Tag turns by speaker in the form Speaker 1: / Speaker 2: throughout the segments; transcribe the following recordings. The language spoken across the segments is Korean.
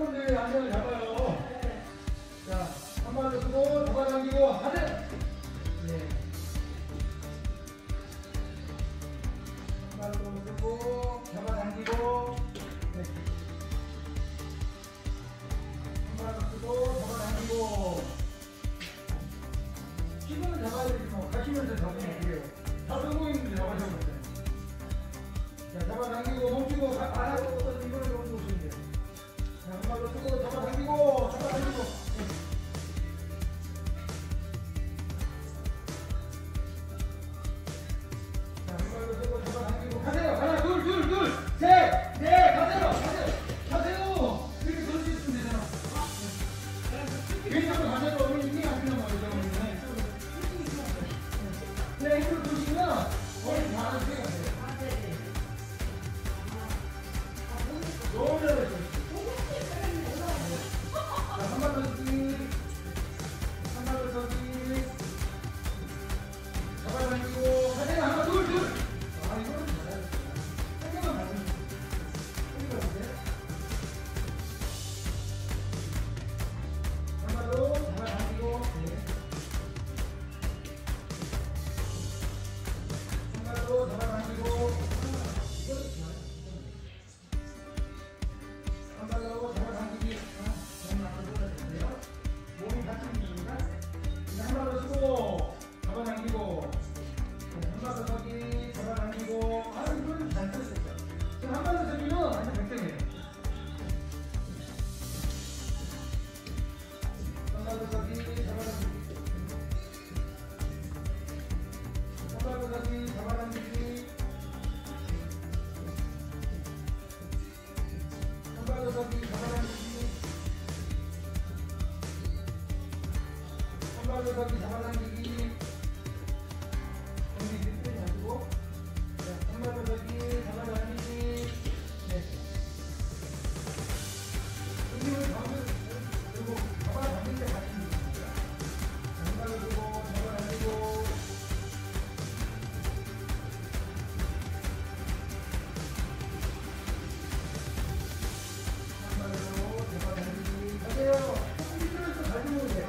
Speaker 1: 손을 안전을 잡아요. 자, 한 발 더 쓰고 잡아당기고 하세요. 네. 한 발 더 쓰고 잡아당기고. 네. 한 발 더 쓰고 잡아당기고. 힘을 잡아야 되지 뭐. 가시면서 잡으면 돼요. 다 성공했는데 잡아주면 돼요. 자, 잡아당기고 멈추고 안 하고 이거를 놓으시면 돼요. 자, 한 발로 쓰고 잡아당기고 잡아당기고. 자, 한 발로 쓰고 잡아당기고 가세요. 하나 둘 둘 둘 셋 넷 가세요. 가세요. 이렇게 돌 수 있으면 되잖아. 왼쪽으로 가세요. 어머니 힘이 안 되는 거예요. 네, 이쪽으로 도시면 머리 다 하는 게 같아요. 너무 잘했어요. 자, 한 발 더 쓰기. 한 발 더 쓰기. 잡아당기고 가세요. 하나 둘 둘. 아, 이거는 잘했어요. 한 개만 받으면 돼요. 한 발로 잡아당기고. 네. 한 발로 잡아당기고. 한 발로 잡아당기기. 몸이 같이 움직입니다. 한 발로 쓰고 잡아당기고. 한 발로 서기 잡아당기고. 아, 이거는 잘 썼어요. 지금 한 발로 서기는 완전 100점이에요. 한 발로 서기 잡아당기기. 한 발로 서기 잡아당기기. 한 발로 서기 잡아당기기. 한 발로 서기 잡아당기기. 여기 밑에 잡고. 네, 한 발로 서기 잡아당기기. 네. 힘을 잡으면 그리고 잡아당길 때 같이 움직입니다. 한 발로 들고 잡아당기고. 한 발로 잡아당기기. 가세요. 조금 힘들어서 가지고 오세요.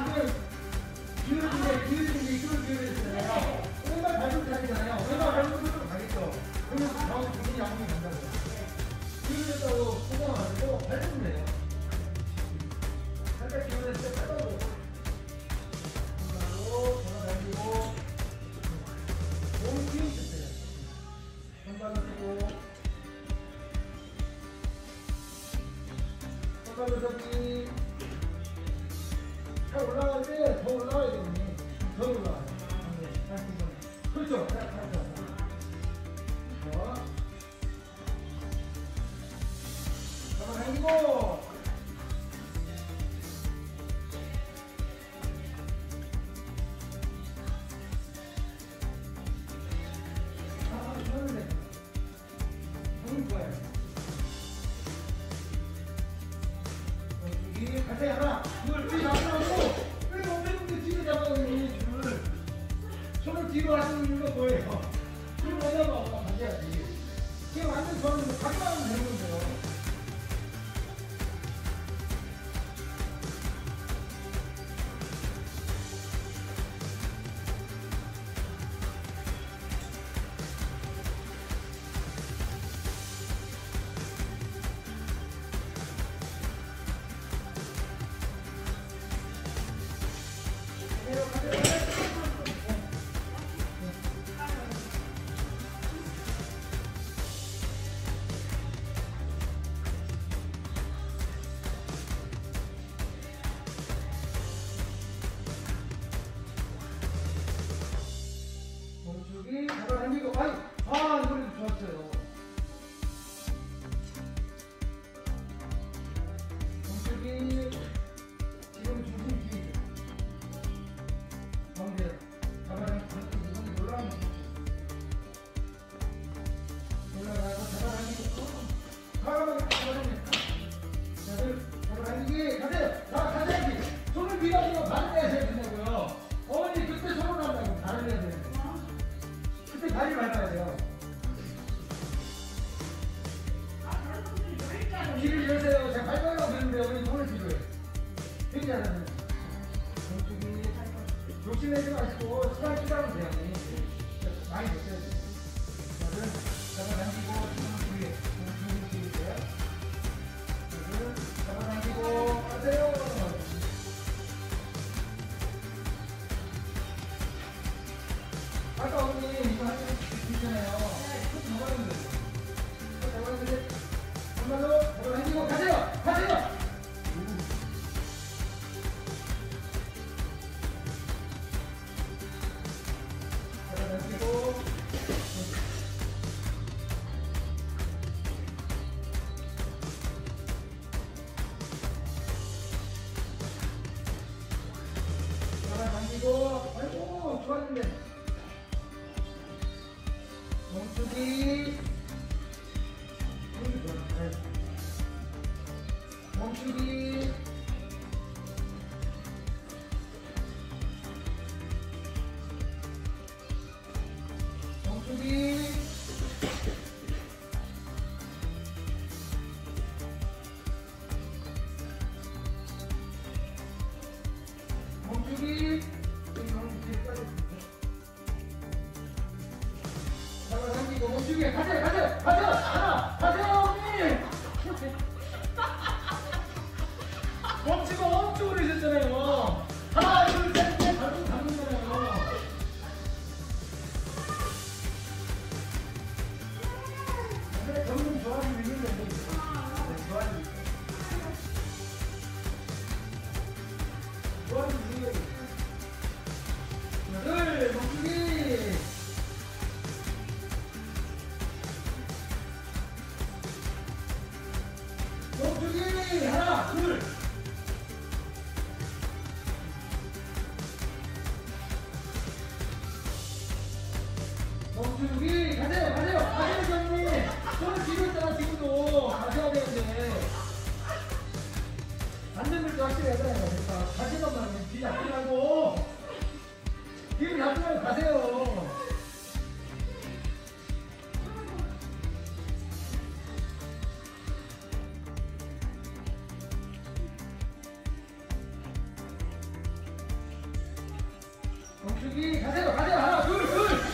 Speaker 1: 기울이는 이쪽을 기울였잖아요. 왼발 발목 차리잖아요. 왼발 발목으로 가겠죠. 그러면 다음 정신이 양쪽이 간다고요. 기울였다고 생각 안 하고 발목을 내요. 살짝 기울였을 때 빼다고. 한발로 잡아당기고. 몸을 기울였어요. 한 발로 쓰고. 한 발로 잡기. 잘 올라갈 때 더 올라가야 되거든요. 더 올라가요. 그렇죠. 잡아당기고. 좋은데. 너무 좋아요. 여기 가세요. 하나, 둘, 셋, 잡아당기고. 뒤로 잡아오는 줄을 손을 뒤로 하시는 이유가 뭐예요? 뒤로 내려봐 가져야지. 지금 완전 저는 가까우면 되는 건데요. 멈추기 잡아당기고. 이번에도 좋았어요. 멈추기. 지금 중심 뒤 가운데 잡아당기고 올라가고 잡아당기고. 잡아당기기 가세요. 가세요. 손을 밀어주고 발을 내셔야 된다고요. 어머니 그때 손을 한다고 발을 내야 돼요. 그때 발이 밟아야 돼요. 길을 여세요. 제가 밟아요. 왼발로 잡아당기고 가세요. 가세요. 잡아당기고 잡아당기고 아이고 좋았는데 멈추기 멈추기 멈추기 멈추기 잡아당기고 멈추기 가세요 가세요 가세요 하나 가세요 언니 멈추고 엄청 오래 있었잖아요. 하나 둘셋넷 발로 잡는잖아요. 근데 점점 좋아지고 있는데 좋아지고 있어. 좋아지고 있는 거지. 둘 멈추기 멈추기 하나 둘 멈추기 가세요 가세요 가세요 선생님 손을 쥐고 있잖아 지금도 가셔야 되는데 안전벨트 확실히 해야 돼요. 그러니까 가시던 말은 뒤 잡지 말고 뒤를 잡지 말고 가세요. 멈추기 가세요 가세요 하나 둘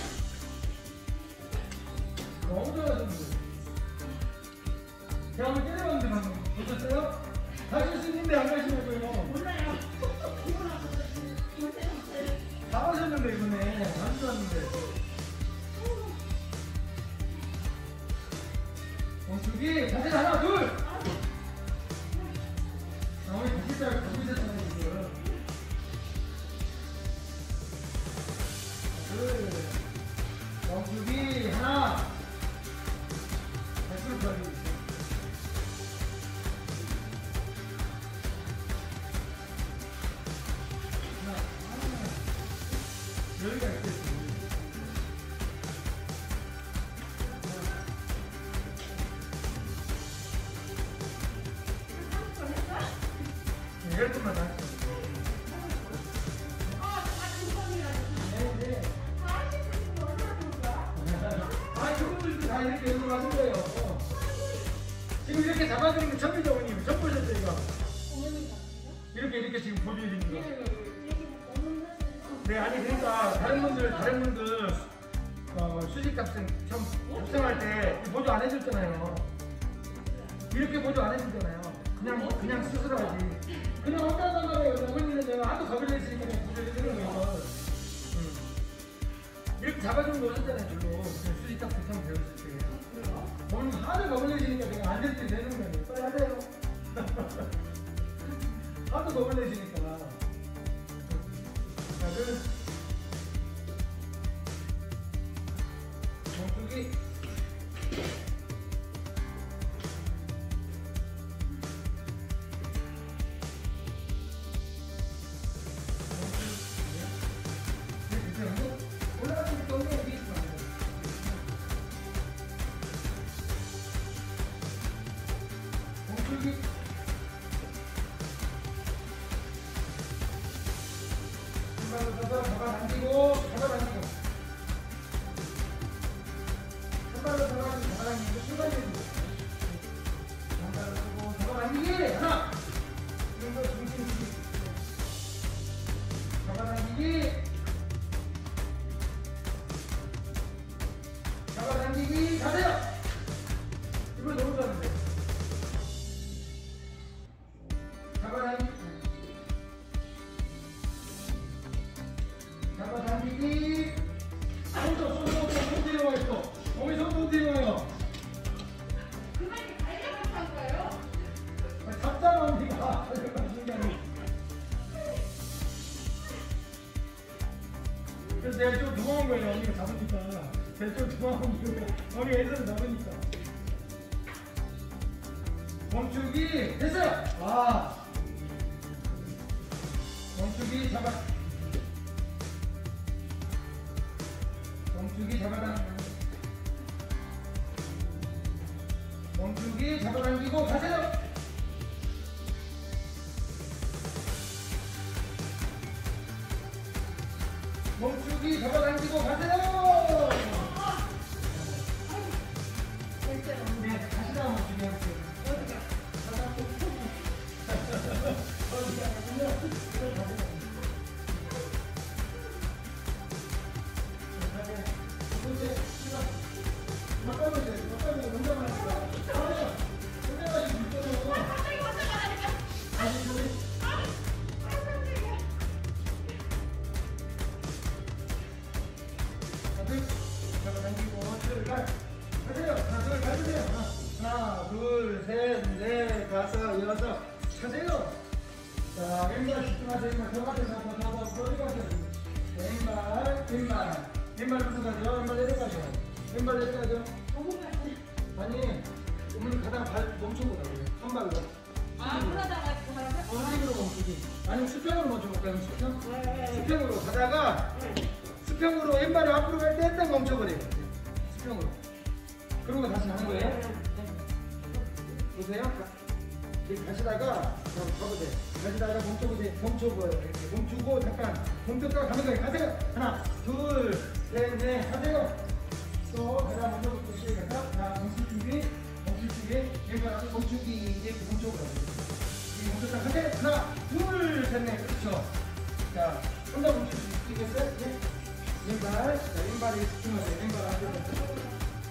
Speaker 1: 너무 좋아하셨는데 제가 한번 때려봤는데 방금 보셨어요? 가실 수 있는데 안 가시려고요.
Speaker 2: 몰라요.
Speaker 1: 다 가셨는데 이번에 안 좋았는데 멈추기 가세요 하나 둘 우리 가실자를 가고 있었잖아요 지금. 둘 멈추기 하나 발수를 가지고 있어. 여기가 있겠지. 열 번만 더 할게요. 네. 아, 저분들도 다 이렇게 연구를 하는 거예요. 지금 이렇게 잡아드리는 게 처음이죠, 어머님. 처음 보셨죠, 이거? 이렇게 지금 보여드리는 거. 네, 아니, 그러니까, 다른 분들, 수직값은 처음 작성할 때 보조 안 해줬잖아요. 이렇게 보조 안 해주잖아요. 그냥 스스로 하지. 그냥 혼자 나가요. 어머니는 내가 하도 겁을 냈으니까 그냥 보조해주는 거예요. 이렇게 잡아주는 거 없었잖아요, 별로. 수직값 처음 배웠을 때. 어머니 하도 겁을 내시니까 내가 안 될 때 되는 거예요. 빨리 하세요. 하도 겁을 내시니까. 자, 멈추기. 올라가는 게 너무 여기 있어. 멈추기. 한발로 서서 잡아당기고 잡아당기고 한발로 잡아당기고 출발해주고 한발로 서고 잡아당기기 하나 이런 거 중심 잡아당기기 잡아당기기 가세요. 이거 너무 좋았는데 잡아당기기 잡아당기기 손 뒤로 와 있어. 어머니 손 뒤로 와요.
Speaker 2: 그만이 달려갔다고.
Speaker 1: 거예요. 언니가 잡으니까. 좀 좋아하면 머리 애들은 잡으니까. 멈추기 됐어요. 아. 멈추기 잡아. 멈추기 잡아당. 멈추기 잡아당기고 가세요. 멈추기 잡아당기고 가세요. 네, 가시다 멈추기 하세요. 하나, 둘, 셋, 넷, 다섯, 여섯. 차세요. 자, 왼발 집중하세요. 저 같은 저 어디 가세요? 왼발부터 가죠. 왼발 내려가죠. 왼발 내려가죠. 아니, 오늘 가다가 발 멈춰보라고요. 한 발로.
Speaker 2: 아, 그러다가
Speaker 1: 수평으로 멈추기. 아니, 수평으로 멈춰볼까요? 수평? 수평으로 가다가 수평으로 왼발을 앞으로 갈 때 딱 멈춰버려요. 수평으로. 그러고 다시 하는 거예요. 보세요. 이렇게 가시다가 가보세요. 가시다가 멈춰보세요. 이렇게 멈추고 잠깐 멈췄다가 가는 거예요. 가세요. 하나, 둘, 셋, 넷. 가세요. 또 가다 멈춰볼게요. 시작해서 자, 멈추기, 왼발 앞에 멈추기 이렇게 멈춰보라고요. 이렇게 멈췄다가 가세요. 하나, 둘, 셋, 넷. 그렇죠. 자, 혼자 멈출 수 있겠어요? 네. 왼발, 자, 왼발에 집중하세요. 왼발 앞에.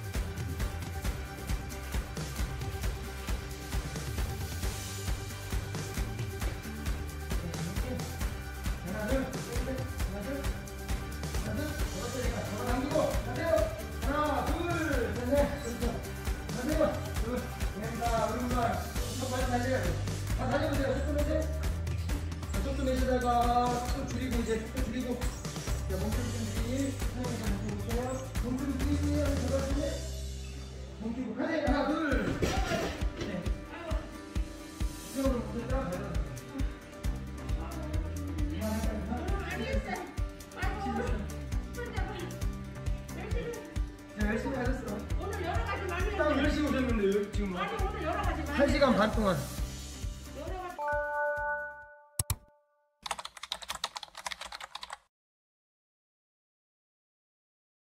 Speaker 1: 속도 내시다가 또 줄이고 이제 또 줄이고 자 몸풀기 몸풀기 몸풀기 가세요. 하나 둘 네. 이쪽으로 붙였다 열심히 하셨어.
Speaker 2: 오늘 여러 가지 많이
Speaker 1: 딱 열심히 오셨는데 지금
Speaker 2: 아니 오늘 여러 가지 많이
Speaker 1: 1시간 반 동안